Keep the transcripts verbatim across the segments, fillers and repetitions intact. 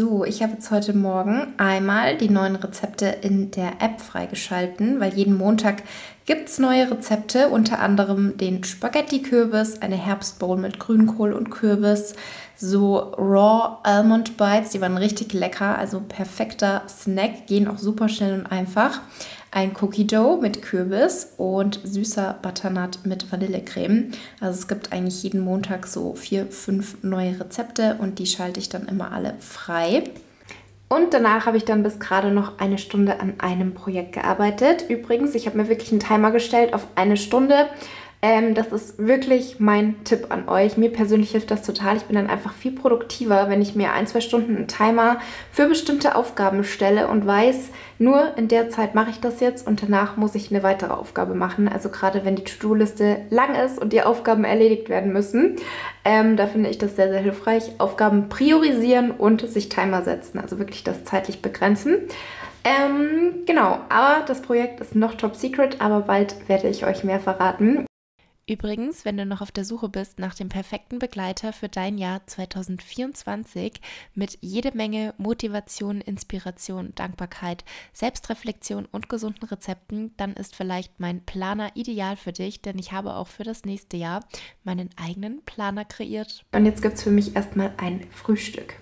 So, ich habe jetzt heute Morgen einmal die neuen Rezepte in der App freigeschalten, weil jeden Montag gibt es neue Rezepte, unter anderem den Spaghetti-Kürbis, eine Herbstbowl mit Grünkohl und Kürbis, so Raw Almond Bites, die waren richtig lecker, also perfekter Snack, gehen auch super schnell und einfach. Ein Cookie Dough mit Kürbis und süßer Butternut mit Vanillecreme. Also es gibt eigentlich jeden Montag so vier, fünf neue Rezepte und die schalte ich dann immer alle frei. Und danach habe ich dann bis gerade noch eine Stunde an einem Projekt gearbeitet. Übrigens, ich habe mir wirklich einen Timer gestellt auf eine Stunde. Ähm, das ist wirklich mein Tipp an euch. Mir persönlich hilft das total. Ich bin dann einfach viel produktiver, wenn ich mir ein, zwei Stunden einen Timer für bestimmte Aufgaben stelle und weiß, nur in der Zeit mache ich das jetzt und danach muss ich eine weitere Aufgabe machen. Also gerade wenn die To-Do-Liste lang ist und die Aufgaben erledigt werden müssen, ähm, da finde ich das sehr, sehr hilfreich. Aufgaben priorisieren und sich Timer setzen, also wirklich das zeitlich begrenzen. Ähm, genau, aber das Projekt ist noch top secret, aber bald werde ich euch mehr verraten. Übrigens, wenn du noch auf der Suche bist nach dem perfekten Begleiter für dein Jahr zwanzig vierundzwanzig mit jede Menge Motivation, Inspiration, Dankbarkeit, Selbstreflexion und gesunden Rezepten, dann ist vielleicht mein Planer ideal für dich, denn ich habe auch für das nächste Jahr meinen eigenen Planer kreiert. Und jetzt gibt es für mich erstmal ein Frühstück.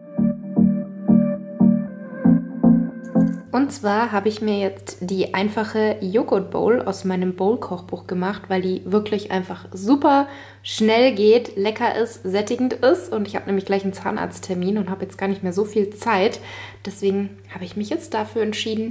Und zwar habe ich mir jetzt die einfache Joghurt Bowl aus meinem Bowl-Kochbuch gemacht, weil die wirklich einfach super schnell geht, lecker ist, sättigend ist. Und ich habe nämlich gleich einen Zahnarzttermin und habe jetzt gar nicht mehr so viel Zeit. Deswegen habe ich mich jetzt dafür entschieden.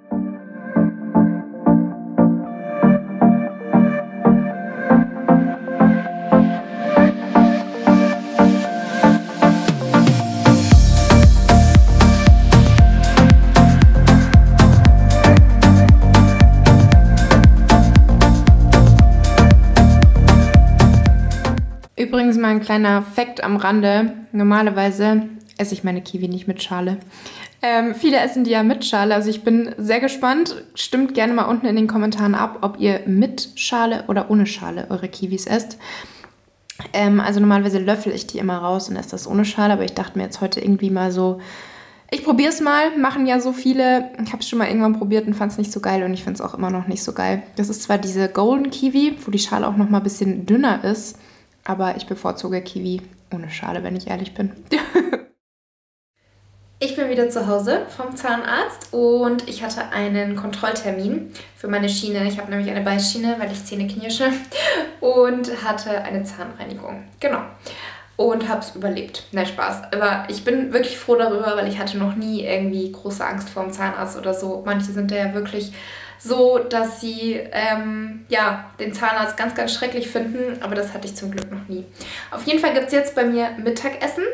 Übrigens mal ein kleiner Fact am Rande. Normalerweise esse ich meine Kiwi nicht mit Schale. Ähm, viele essen die ja mit Schale, also ich bin sehr gespannt. Stimmt gerne mal unten in den Kommentaren ab, ob ihr mit Schale oder ohne Schale eure Kiwis esst. Ähm, also normalerweise löffel ich die immer raus und esse das ohne Schale, aber ich dachte mir jetzt heute irgendwie mal so, ich probiere es mal, machen ja so viele. Ich habe es schon mal irgendwann probiert und fand es nicht so geil und ich finde es auch immer noch nicht so geil. Das ist zwar diese Golden Kiwi, wo die Schale auch noch mal ein bisschen dünner ist, aber ich bevorzuge Kiwi ohne Schale, wenn ich ehrlich bin. Ich bin wieder zu Hause vom Zahnarzt und ich hatte einen Kontrolltermin für meine Schiene. Ich habe nämlich eine Beißschiene, weil ich Zähne knirsche und hatte eine Zahnreinigung. Genau. Und habe es überlebt. Nein, Spaß. Aber ich bin wirklich froh darüber, weil ich hatte noch nie irgendwie große Angst vor dem Zahnarzt oder so. Manche sind da ja wirklich so, dass sie ähm, ja, den Zahnarzt ganz, ganz schrecklich finden. Aber das hatte ich zum Glück noch nie. Auf jeden Fall gibt es jetzt bei mir Mittagessen.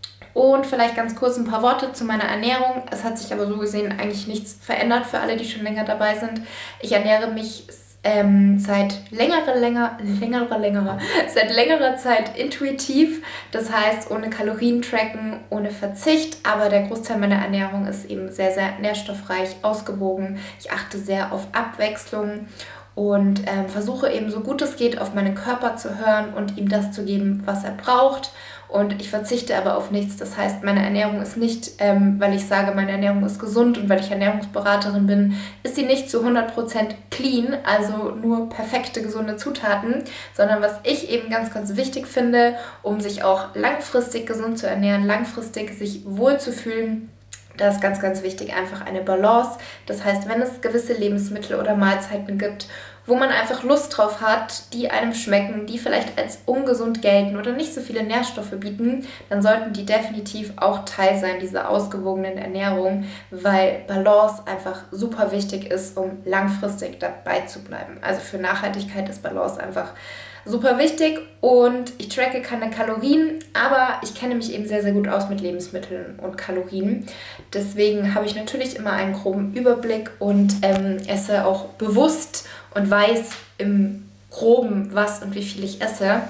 Und vielleicht ganz kurz ein paar Worte zu meiner Ernährung. Es hat sich aber so gesehen eigentlich nichts verändert für alle, die schon länger dabei sind. Ich ernähre mich ähm, seit längerer, länger, längerer, längerer, seit längerer Zeit intuitiv. Das heißt, ohne Kalorien tracken, ohne Verzicht. Aber der Großteil meiner Ernährung ist eben sehr, sehr nährstoffreich, ausgewogen. Ich achte sehr auf Abwechslung und ähm, versuche eben so gut es geht auf meinen Körper zu hören und ihm das zu geben, was er braucht. Und ich verzichte aber auf nichts. Das heißt, meine Ernährung ist nicht, ähm, weil ich sage, meine Ernährung ist gesund und weil ich Ernährungsberaterin bin, ist sie nicht zu hundert Prozent clean, also nur perfekte, gesunde Zutaten, sondern was ich eben ganz, ganz wichtig finde, um sich auch langfristig gesund zu ernähren, langfristig sich wohlzufühlen, da ist ganz, ganz wichtig einfach eine Balance. Das heißt, wenn es gewisse Lebensmittel oder Mahlzeiten gibt, wo man einfach Lust drauf hat, die einem schmecken, die vielleicht als ungesund gelten oder nicht so viele Nährstoffe bieten, dann sollten die definitiv auch Teil sein dieser ausgewogenen Ernährung, weil Balance einfach super wichtig ist, um langfristig dabei zu bleiben. Also für Nachhaltigkeit ist Balance einfach super wichtig und ich tracke keine Kalorien, aber ich kenne mich eben sehr, sehr gut aus mit Lebensmitteln und Kalorien. Deswegen habe ich natürlich immer einen groben Überblick und ähm, esse auch bewusst und weiß im Groben, was und wie viel ich esse.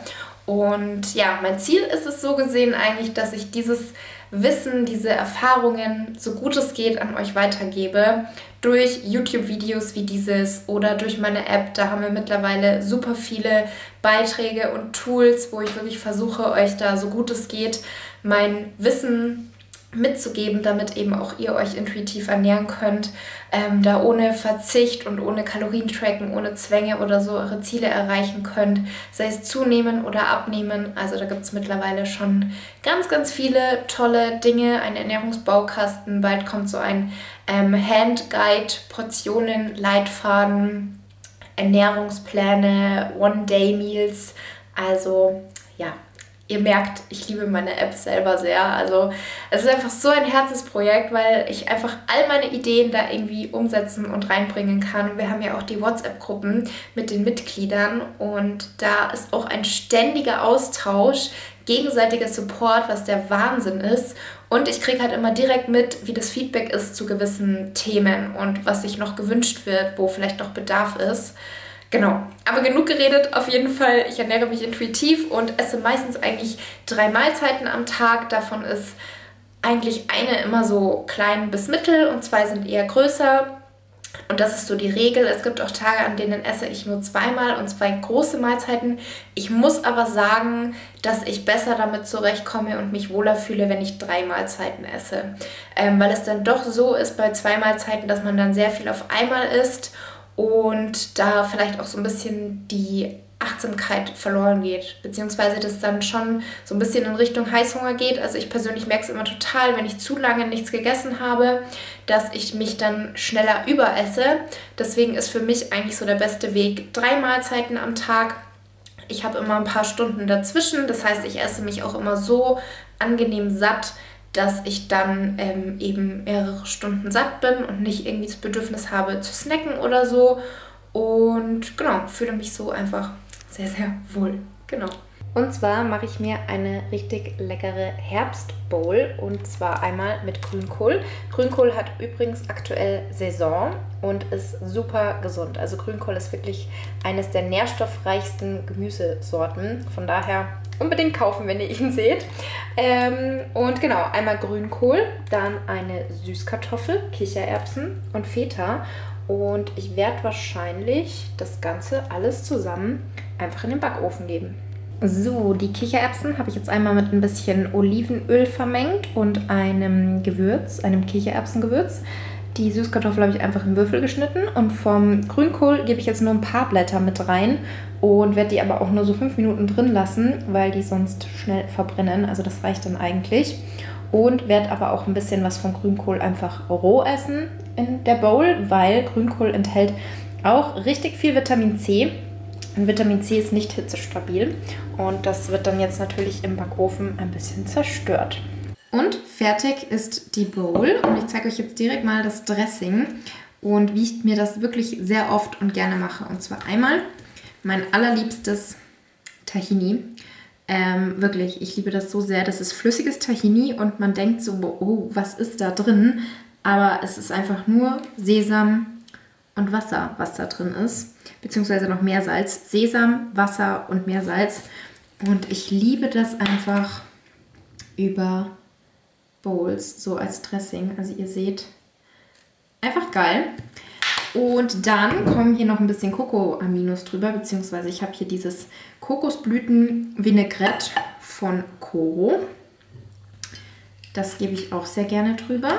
Und ja, mein Ziel ist es so gesehen eigentlich, dass ich dieses Wissen, diese Erfahrungen, so gut es geht, an euch weitergebe. Durch YouTube-Videos wie dieses oder durch meine App. Da haben wir mittlerweile super viele Beiträge und Tools, wo ich wirklich versuche, euch da so gut es geht, mein Wissen mitzugeben, damit eben auch ihr euch intuitiv ernähren könnt, ähm, da ohne Verzicht und ohne Kalorientracken, ohne Zwänge oder so eure Ziele erreichen könnt, sei es zunehmen oder abnehmen. Also da gibt es mittlerweile schon ganz, ganz viele tolle Dinge, ein Ernährungsbaukasten, bald kommt so ein ähm, Handguide, Portionen, Leitfaden, Ernährungspläne, One-Day-Meals, also ja, ihr merkt, ich liebe meine App selber sehr. Also es ist einfach so ein Herzensprojekt, weil ich einfach all meine Ideen da irgendwie umsetzen und reinbringen kann. Und wir haben ja auch die WhatsApp-Gruppen mit den Mitgliedern und da ist auch ein ständiger Austausch, gegenseitiger Support, was der Wahnsinn ist. Und ich kriege halt immer direkt mit, wie das Feedback ist zu gewissen Themen und was sich noch gewünscht wird, wo vielleicht noch Bedarf ist. Genau, aber genug geredet, auf jeden Fall. Ich ernähre mich intuitiv und esse meistens eigentlich drei Mahlzeiten am Tag. Davon ist eigentlich eine immer so klein bis mittel und zwei sind eher größer. Und das ist so die Regel. Es gibt auch Tage, an denen esse ich nur zweimal und zwei große Mahlzeiten. Ich muss aber sagen, dass ich besser damit zurechtkomme und mich wohler fühle, wenn ich drei Mahlzeiten esse. Ähm, weil es dann doch so ist bei zwei Mahlzeiten, dass man dann sehr viel auf einmal isst und da vielleicht auch so ein bisschen die Achtsamkeit verloren geht, beziehungsweise das dann schon so ein bisschen in Richtung Heißhunger geht. Also ich persönlich merke es immer total, wenn ich zu lange nichts gegessen habe, dass ich mich dann schneller überesse. Deswegen ist für mich eigentlich so der beste Weg drei Mahlzeiten am Tag. Ich habe immer ein paar Stunden dazwischen, das heißt, ich esse mich auch immer so angenehm satt, dass ich dann ähm, eben mehrere Stunden satt bin und nicht irgendwie das Bedürfnis habe zu snacken oder so. Und genau, fühle mich so einfach sehr, sehr wohl. Genau. Und zwar mache ich mir eine richtig leckere Herbstbowl und zwar einmal mit Grünkohl. Grünkohl hat übrigens aktuell Saison und ist super gesund. Also Grünkohl ist wirklich eines der nährstoffreichsten Gemüsesorten. Von daher unbedingt kaufen, wenn ihr ihn seht. Ähm, und genau, einmal Grünkohl, dann eine Süßkartoffel, Kichererbsen und Feta. Und ich werde wahrscheinlich das Ganze alles zusammen einfach in den Backofen geben. So, die Kichererbsen habe ich jetzt einmal mit ein bisschen Olivenöl vermengt und einem Gewürz, einem Kichererbsengewürz. Die Süßkartoffel habe ich einfach in Würfel geschnitten und vom Grünkohl gebe ich jetzt nur ein paar Blätter mit rein und werde die aber auch nur so fünf Minuten drin lassen, weil die sonst schnell verbrennen. Also das reicht dann eigentlich. Und werde aber auch ein bisschen was vom Grünkohl einfach roh essen in der Bowl, weil Grünkohl enthält auch richtig viel Vitamin C. Und Vitamin C ist nicht hitzestabil und das wird dann jetzt natürlich im Backofen ein bisschen zerstört. Und fertig ist die Bowl und ich zeige euch jetzt direkt mal das Dressing und wie ich mir das wirklich sehr oft und gerne mache. Und zwar einmal mein allerliebstes Tahini. Ähm, wirklich, ich liebe das so sehr. Das ist flüssiges Tahini und man denkt so, oh, was ist da drin? Aber es ist einfach nur Sesam und Wasser, was da drin ist. Beziehungsweise noch Meersalz. Sesam, Wasser und Meersalz. Und ich liebe das einfach über Bowls, so als Dressing. Also ihr seht, einfach geil. Und dann kommen hier noch ein bisschen Coco-Aminos drüber, beziehungsweise ich habe hier dieses Kokosblüten-Vinaigrette von Koro. Das gebe ich auch sehr gerne drüber.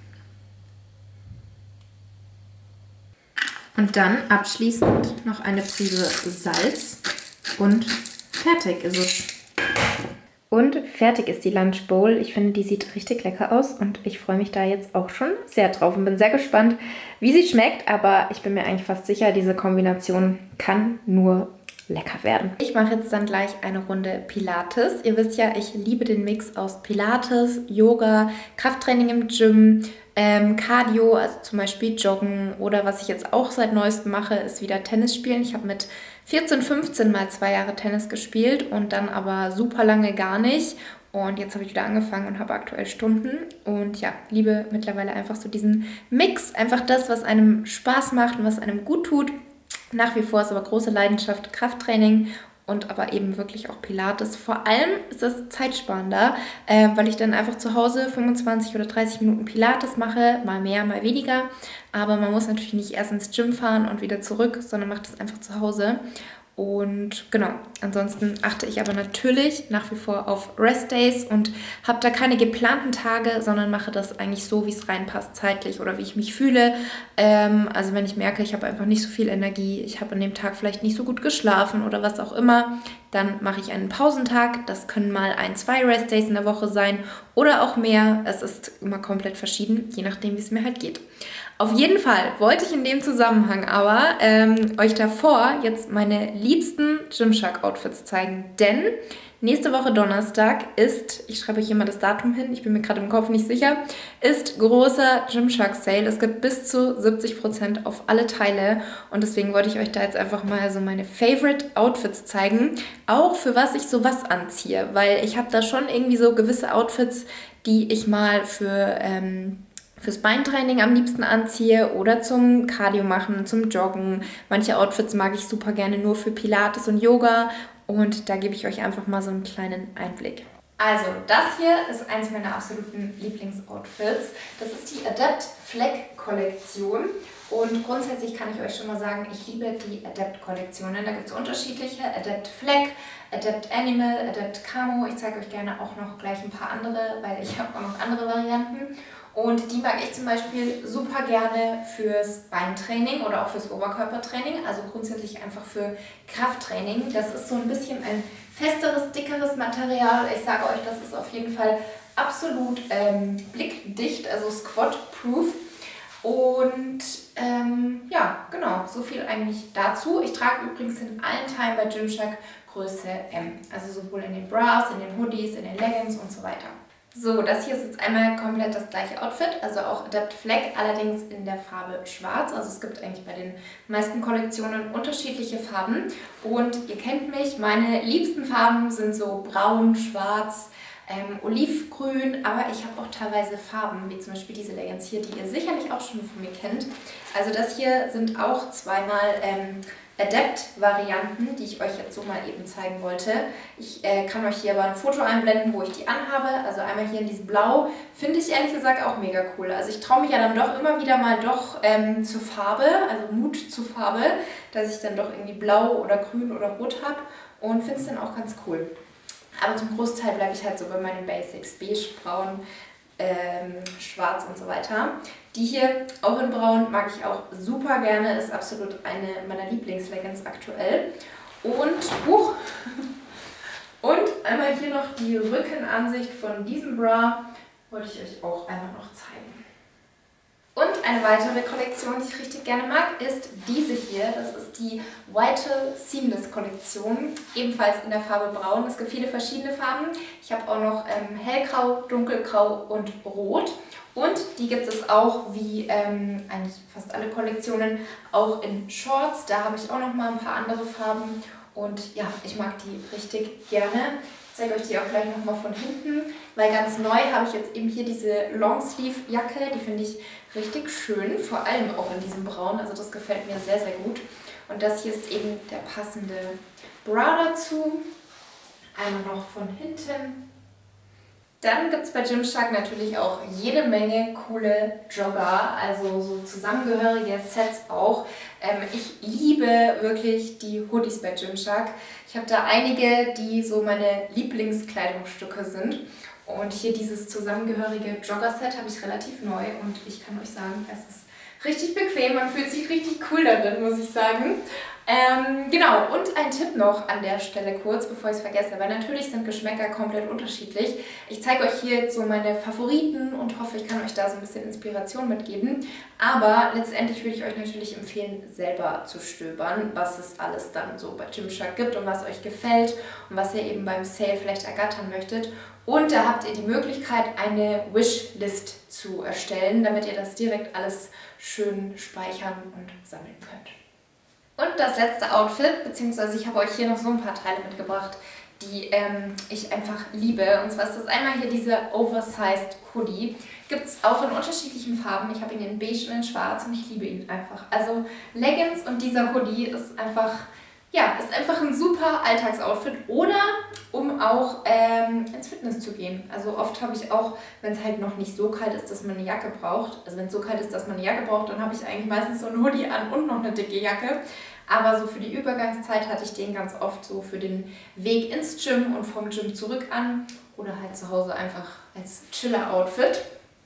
Und dann abschließend noch eine Prise Salz und fertig ist es. Und fertig ist die Lunch Bowl. Ich finde, die sieht richtig lecker aus und ich freue mich da jetzt auch schon sehr drauf und bin sehr gespannt, wie sie schmeckt. Aber ich bin mir eigentlich fast sicher, diese Kombination kann nur lecker werden. Ich mache jetzt dann gleich eine Runde Pilates. Ihr wisst ja, ich liebe den Mix aus Pilates, Yoga, Krafttraining im Gym, ähm, Cardio, also zum Beispiel Joggen oder was ich jetzt auch seit neuestem mache, ist wieder Tennis spielen. Ich habe mit vierzehn, fünfzehn mal zwei Jahre Tennis gespielt und dann aber super lange gar nicht. Und jetzt habe ich wieder angefangen und habe aktuell Stunden. Und ja, liebe mittlerweile einfach so diesen Mix. Einfach das, was einem Spaß macht und was einem gut tut. Nach wie vor ist aber große Leidenschaft Krafttraining und aber eben wirklich auch Pilates. Vor allem ist das zeitsparender, äh, weil ich dann einfach zu Hause fünfundzwanzig oder dreißig Minuten Pilates mache, mal mehr, mal weniger. Aber man muss natürlich nicht erst ins Gym fahren und wieder zurück, sondern macht es einfach zu Hause. Und genau, ansonsten achte ich aber natürlich nach wie vor auf Rest-Days und habe da keine geplanten Tage, sondern mache das eigentlich so, wie es reinpasst, zeitlich oder wie ich mich fühle. Ähm, also wenn ich merke, ich habe einfach nicht so viel Energie, ich habe an dem Tag vielleicht nicht so gut geschlafen oder was auch immer, dann mache ich einen Pausentag. Das können mal ein, zwei Rest-Days in der Woche sein oder auch mehr. Es ist immer komplett verschieden, je nachdem, wie es mir halt geht. Auf jeden Fall wollte ich in dem Zusammenhang aber ähm, euch davor jetzt meine liebsten Gymshark-Outfits zeigen, denn nächste Woche Donnerstag ist, ich schreibe euch hier mal das Datum hin, ich bin mir gerade im Kopf nicht sicher, ist großer Gymshark-Sale. Es gibt bis zu siebzig Prozent auf alle Teile und deswegen wollte ich euch da jetzt einfach mal so meine Favorite-Outfits zeigen, auch für was ich sowas anziehe, weil ich habe da schon irgendwie so gewisse Outfits, die ich mal für... Ähm, fürs Beintraining am liebsten anziehe oder zum Cardio machen, zum Joggen. Manche Outfits mag ich super gerne nur für Pilates und Yoga und da gebe ich euch einfach mal so einen kleinen Einblick. Also, das hier ist eins meiner absoluten Lieblingsoutfits. Das ist die Adept Fleck Kollektion und grundsätzlich kann ich euch schon mal sagen, ich liebe die Adept Kollektionen. Da gibt es unterschiedliche, Adept Fleck, Adept Animal, Adept Camo. Ich zeige euch gerne auch noch gleich ein paar andere, weil ich habe auch noch andere Varianten. Und die mag ich zum Beispiel super gerne fürs Beintraining oder auch fürs Oberkörpertraining, also grundsätzlich einfach für Krafttraining. Das ist so ein bisschen ein festeres, dickeres Material. Ich sage euch, das ist auf jeden Fall absolut ähm, blickdicht, also squat-proof. Und ähm, ja, genau, so viel eigentlich dazu. Ich trage übrigens in allen Teilen bei Gymshark Größe M, also sowohl in den Bras, in den Hoodies, in den Leggings und so weiter. So, das hier ist jetzt einmal komplett das gleiche Outfit, also auch Adept Fleck, allerdings in der Farbe schwarz. Also es gibt eigentlich bei den meisten Kollektionen unterschiedliche Farben. Und ihr kennt mich, meine liebsten Farben sind so braun, schwarz, ähm, olivgrün, aber ich habe auch teilweise Farben, wie zum Beispiel diese Leggings hier, die ihr sicherlich auch schon von mir kennt. Also das hier sind auch zweimal ähm, Adept-Varianten, die ich euch jetzt so mal eben zeigen wollte. Ich äh, kann euch hier aber ein Foto einblenden, wo ich die anhabe. Also einmal hier in diesem Blau, finde ich ehrlich gesagt auch mega cool. Also ich traue mich ja dann doch immer wieder mal doch ähm, zur Farbe, also Mut zur Farbe, dass ich dann doch irgendwie Blau oder Grün oder Rot habe und finde es dann auch ganz cool. Aber zum Großteil bleibe ich halt so bei meinen Basics, beige, braun, ähm, schwarz und so weiter. Die hier, auch in braun, mag ich auch super gerne, ist absolut eine meiner Lieblingsleggings aktuell. Und, huch, und einmal hier noch die Rückenansicht von diesem Bra, wollte ich euch auch einmal noch zeigen. Und eine weitere Kollektion, die ich richtig gerne mag, ist diese hier. Das ist die Vital Seamless Kollektion, ebenfalls in der Farbe Braun. Es gibt viele verschiedene Farben. Ich habe auch noch ähm, hellgrau, dunkelgrau und rot. Und die gibt es auch, wie ähm, eigentlich fast alle Kollektionen, auch in Shorts. Da habe ich auch noch mal ein paar andere Farben. Und ja, ich mag die richtig gerne. Ich zeige euch die auch gleich nochmal von hinten, weil ganz neu habe ich jetzt eben hier diese Longsleeve-Jacke, die finde ich richtig schön, vor allem auch in diesem Braun, also das gefällt mir sehr, sehr gut. Und das hier ist eben der passende Bra dazu, einmal noch von hinten. Dann gibt es bei Gymshark natürlich auch jede Menge coole Jogger, also so zusammengehörige Sets auch. Ähm, ich liebe wirklich die Hoodies bei Gymshark. Ich habe da einige, die so meine Lieblingskleidungsstücke sind. Und hier dieses zusammengehörige Jogger-Set habe ich relativ neu und ich kann euch sagen, es ist richtig bequem, man fühlt sich richtig cool darin, muss ich sagen. Ähm, genau, und ein Tipp noch an der Stelle kurz, bevor ich es vergesse, weil natürlich sind Geschmäcker komplett unterschiedlich. Ich zeige euch hier jetzt so meine Favoriten und hoffe, ich kann euch da so ein bisschen Inspiration mitgeben. Aber letztendlich würde ich euch natürlich empfehlen, selber zu stöbern, was es alles dann so bei Gymshark gibt und was euch gefällt und was ihr eben beim Sale vielleicht ergattern möchtet. Und da habt ihr die Möglichkeit, eine Wishlist zu erstellen, damit ihr das direkt alles schön speichern und sammeln könnt. Und das letzte Outfit, beziehungsweise ich habe euch hier noch so ein paar Teile mitgebracht, die ähm, ich einfach liebe. Und zwar ist das einmal hier dieser Oversized Hoodie. Gibt es auch in unterschiedlichen Farben. Ich habe ihn in beige und in schwarz und ich liebe ihn einfach. Also Leggings und dieser Hoodie ist einfach, ja, ist einfach ein super Alltagsoutfit. Oder um auch ähm, ins Fitness zu gehen. Also oft habe ich auch, wenn es halt noch nicht so kalt ist, dass man eine Jacke braucht. Also wenn es so kalt ist, dass man eine Jacke braucht, dann habe ich eigentlich meistens so ein Hoodie an und noch eine dicke Jacke. Aber so für die Übergangszeit hatte ich den ganz oft so für den Weg ins Gym und vom Gym zurück an oder halt zu Hause einfach als Chiller-Outfit.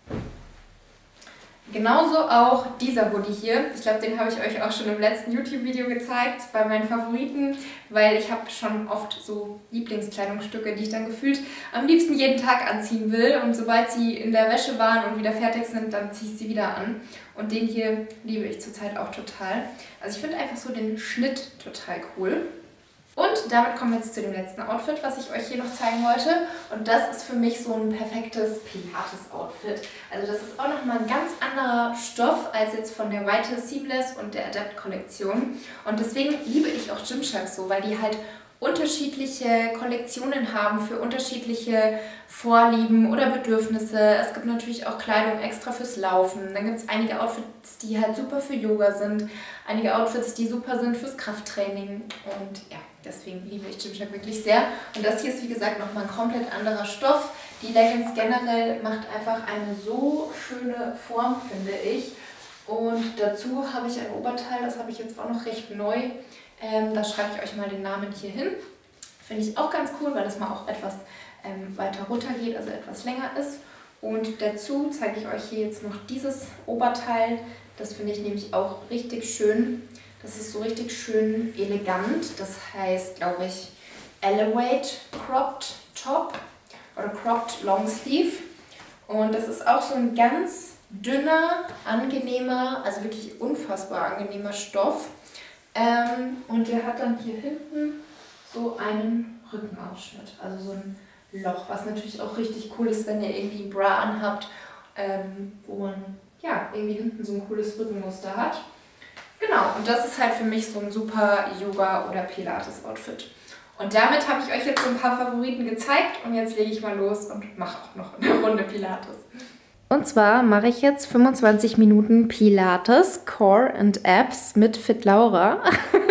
Genauso auch dieser Hoodie hier. Ich glaube, den habe ich euch auch schon im letzten YouTube-Video gezeigt, bei meinen Favoriten, weil ich habe schon oft so Lieblingskleidungsstücke, die ich dann gefühlt am liebsten jeden Tag anziehen will. Und sobald sie in der Wäsche waren und wieder fertig sind, dann ziehe ich sie wieder an. Und den hier liebe ich zurzeit auch total. Also ich finde einfach so den Schnitt total cool. Und damit kommen wir jetzt zu dem letzten Outfit, was ich euch hier noch zeigen wollte. Und das ist für mich so ein perfektes Pilates-Outfit. Also das ist auch nochmal ein ganz anderer Stoff als jetzt von der Weite Seamless und der Adapt-Kollektion. Und deswegen liebe ich auch Gymshark so, weil die halt unterschiedliche Kollektionen haben für unterschiedliche Vorlieben oder Bedürfnisse. Es gibt natürlich auch Kleidung extra fürs Laufen. Dann gibt es einige Outfits, die halt super für Yoga sind. Einige Outfits, die super sind fürs Krafttraining. Und ja, deswegen liebe ich Gymshark wirklich sehr. Und das hier ist, wie gesagt, nochmal ein komplett anderer Stoff. Die Leggings generell macht einfach eine so schöne Form, finde ich. Und dazu habe ich ein Oberteil, das habe ich jetzt auch noch recht neu. Ähm, da schreibe ich euch mal den Namen hier hin. Finde ich auch ganz cool, weil das mal auch etwas ähm, weiter runter geht, also etwas länger ist. Und dazu zeige ich euch hier jetzt noch dieses Oberteil. Das finde ich nämlich auch richtig schön. Das ist so richtig schön elegant. Das heißt, glaube ich, Elevate Cropped Top oder Cropped Long Sleeve. Und das ist auch so ein ganz dünner, angenehmer, also wirklich unfassbar angenehmer Stoff. Ähm, und der hat dann hier hinten so einen Rückenausschnitt, also so ein Loch, was natürlich auch richtig cool ist, wenn ihr irgendwie ein Bra anhabt, ähm, wo man ja irgendwie hinten so ein cooles Rückenmuster hat. Genau, und das ist halt für mich so ein super Yoga- oder Pilates-Outfit. Und damit habe ich euch jetzt so ein paar Favoriten gezeigt und jetzt lege ich mal los und mache auch noch eine Runde Pilates. Und zwar mache ich jetzt fünfundzwanzig Minuten Pilates, Core and Abs mit Fit Laura.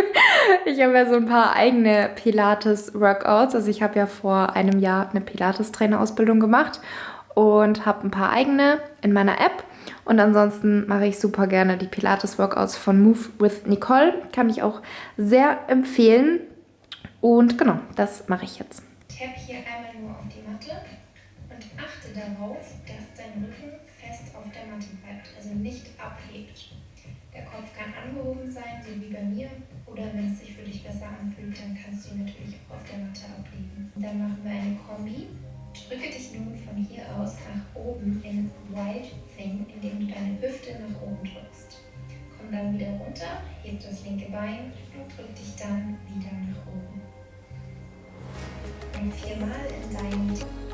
Ich habe ja so ein paar eigene Pilates-Workouts. Also ich habe ja vor einem Jahr eine Pilates-Trainerausbildung gemacht und habe ein paar eigene in meiner App. Und ansonsten mache ich super gerne die Pilates-Workouts von Move with Nicole. Kann ich auch sehr empfehlen. Und genau, das mache ich jetzt. Tapp hier einmal nur auf die Matte und achte darauf, dass dein Rücken fest auf der Matte bleibt, also nicht abhebt. Der Kopf kann angehoben sein, so wie bei mir, oder wenn es sich für dich besser anfühlt, dann kannst du ihn natürlich auch auf der Matte ablegen. Dann machen wir eine Kombi. Drücke dich nun von hier aus nach oben in Wild Thing, indem du deine Hüfte nach oben drückst. Komm dann wieder runter, heb das linke Bein und drück dich dann wieder nach oben. Und viermal in deinen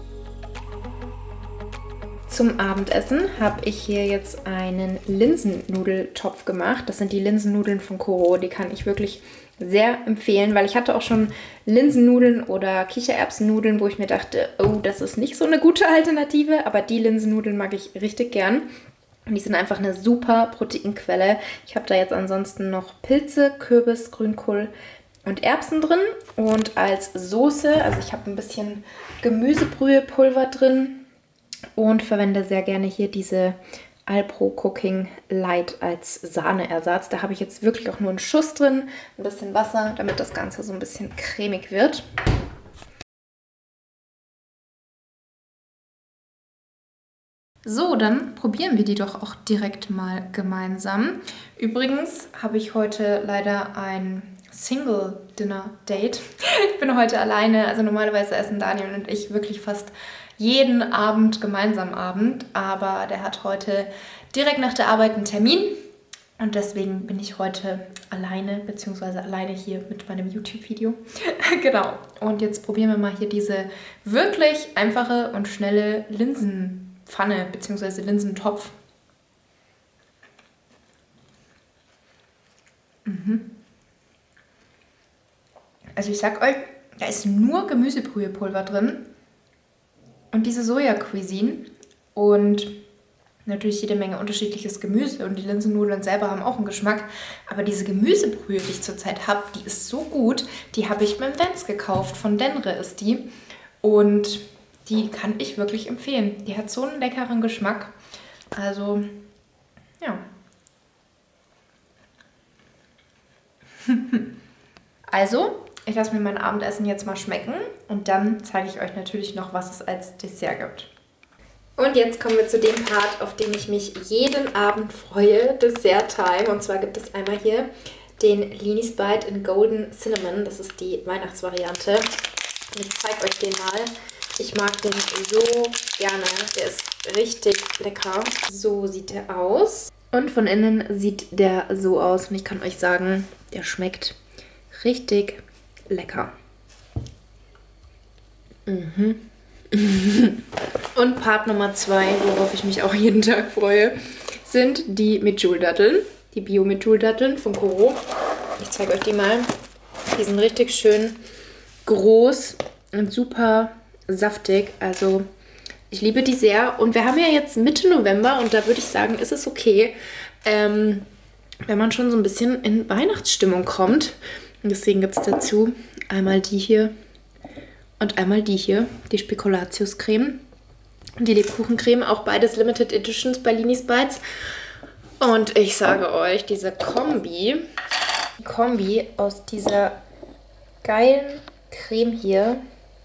Zum Abendessen habe ich hier jetzt einen Linsennudeltopf gemacht. Das sind die Linsennudeln von Koro. Die kann ich wirklich sehr empfehlen, weil ich hatte auch schon Linsennudeln oder Kichererbsennudeln, wo ich mir dachte, oh, das ist nicht so eine gute Alternative. Aber die Linsennudeln mag ich richtig gern. Und die sind einfach eine super Proteinquelle. Ich habe da jetzt ansonsten noch Pilze, Kürbis, Grünkohl und Erbsen drin. Und als Soße, also ich habe ein bisschen Gemüsebrühepulver drin. Und verwende sehr gerne hier diese Alpro Cooking Light als Sahneersatz. Da habe ich jetzt wirklich auch nur einen Schuss drin, ein bisschen Wasser, damit das Ganze so ein bisschen cremig wird. So, dann probieren wir die doch auch direkt mal gemeinsam. Übrigens habe ich heute leider ein Single-Dinner-Date. Ich bin heute alleine, also normalerweise essen Daniel und ich wirklich fast jeden Abend gemeinsam Abend, aber der hat heute direkt nach der Arbeit einen Termin und deswegen bin ich heute alleine, beziehungsweise alleine hier mit meinem YouTube-Video. Genau, und jetzt probieren wir mal hier diese wirklich einfache und schnelle Linsenpfanne, beziehungsweise Linsentopf. Mhm. Also ich sag euch, da ist nur Gemüsebrühepulver drin. Und diese Soja-Cuisine und natürlich jede Menge unterschiedliches Gemüse und die Linsennudeln selber haben auch einen Geschmack. Aber diese Gemüsebrühe, die ich zurzeit habe, die ist so gut. Die habe ich beim Vents gekauft. Von Denre ist die. Und die kann ich wirklich empfehlen. Die hat so einen leckeren Geschmack. Also, ja. Also, ich lasse mir mein Abendessen jetzt mal schmecken und dann zeige ich euch natürlich noch, was es als Dessert gibt. Und jetzt kommen wir zu dem Part, auf den ich mich jeden Abend freue, Dessert Time. Und zwar gibt es einmal hier den Leanie's Bite in Golden Cinnamon. Das ist die Weihnachtsvariante. Und ich zeige euch den mal. Ich mag den so gerne. Der ist richtig lecker. So sieht der aus. Und von innen sieht der so aus. Und ich kann euch sagen, der schmeckt richtig lecker. Mhm. Und Part Nummer zwei, worauf ich mich auch jeden Tag freue, sind die Medjool-Datteln. Die Bio-Medjool-Datteln von Koro. Ich zeige euch die mal. Die sind richtig schön groß und super saftig. Also ich liebe die sehr. Und wir haben ja jetzt Mitte November und da würde ich sagen, ist es okay, ähm, wenn man schon so ein bisschen in Weihnachtsstimmung kommt. Und deswegen gibt es dazu einmal die hier und einmal die hier, die Spekulatius-Creme und die Lebkuchencreme, auch beides Limited Editions bei Leanie's Bites. Und ich sage euch, diese Kombi, die Kombi aus dieser geilen Creme hier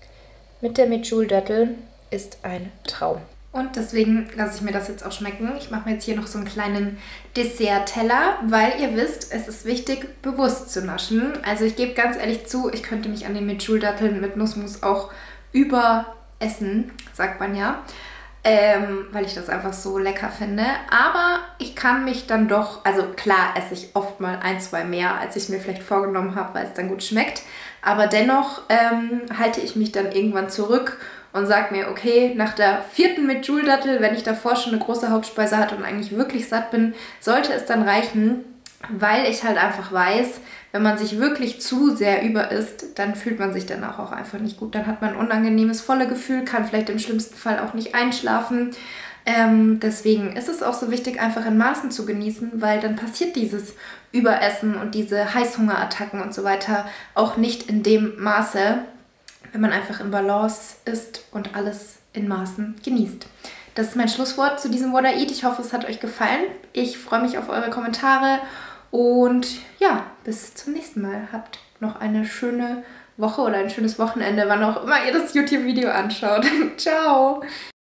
mit der Medjool-Dattel ist ein Traum. Und deswegen lasse ich mir das jetzt auch schmecken. Ich mache mir jetzt hier noch so einen kleinen Dessert-Teller, weil ihr wisst, es ist wichtig, bewusst zu naschen. Also ich gebe ganz ehrlich zu, ich könnte mich an den Medjool-Datteln mit Nussmus auch überessen, sagt man ja. Ähm, weil ich das einfach so lecker finde. Aber ich kann mich dann doch, also klar esse ich oft mal ein, zwei mehr, als ich mir vielleicht vorgenommen habe, weil es dann gut schmeckt. Aber dennoch ähm, halte ich mich dann irgendwann zurück und sage mir, okay, nach der vierten Medjool-Dattel, wenn ich davor schon eine große Hauptspeise hatte und eigentlich wirklich satt bin, sollte es dann reichen, weil ich halt einfach weiß, wenn man sich wirklich zu sehr überisst, dann fühlt man sich danach auch einfach nicht gut. Dann hat man ein unangenehmes, volle Gefühl, kann vielleicht im schlimmsten Fall auch nicht einschlafen. Ähm, deswegen ist es auch so wichtig, einfach in Maßen zu genießen, weil dann passiert dieses Überessen und diese Heißhungerattacken und so weiter auch nicht in dem Maße, wenn man einfach im Balance isst und alles in Maßen genießt. Das ist mein Schlusswort zu diesem What I Eat. Ich hoffe, es hat euch gefallen. Ich freue mich auf eure Kommentare und ja, bis zum nächsten Mal. Habt noch eine schöne Woche oder ein schönes Wochenende, wann auch immer ihr das YouTube-Video anschaut. Ciao!